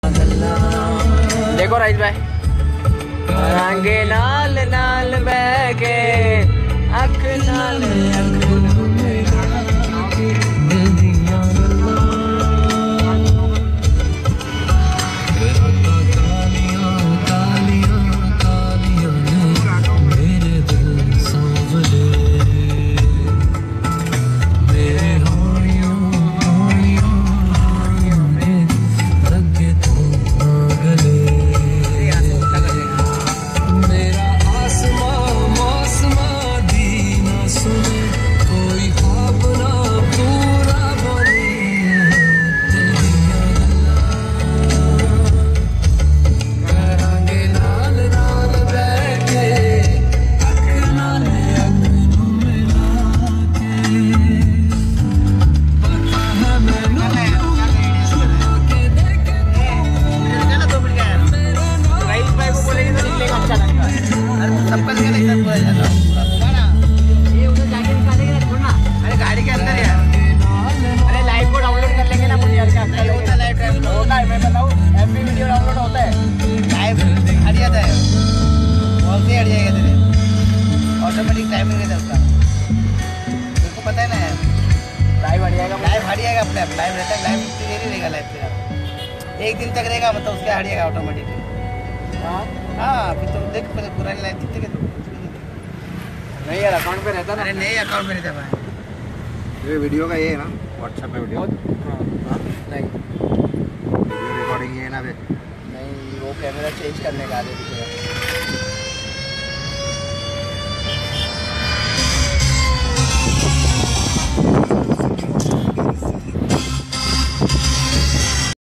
देखो राइस भाई रंगे नाल नाल बैके अख नाल ऑटोमेटिक टाइमिंग है उसका, तुमको पता है ना यार। लाइव हट जाएगा, लाइव हट जाएगा अपने आप, लाइव रहता है, लाइव देरी रहेगा, लाइव फिर एक दिन तक रहेगा, मतलब उसके हट जाएगा ऑटोमेटिक। हाँ फिर तो देख पुरानी लाइव दिखती है, नहीं यार अकाउंट पे रहता ना। अरे नहीं अकाउंट पे रहता भाई, ये वीडियो का ये है ना व्हाट्सएप पे वीडियो। नहीं वीडियो रिकॉर्डिंग ये है ना, नहीं वो कैमरा चेंज करने का आगे दिखेगा।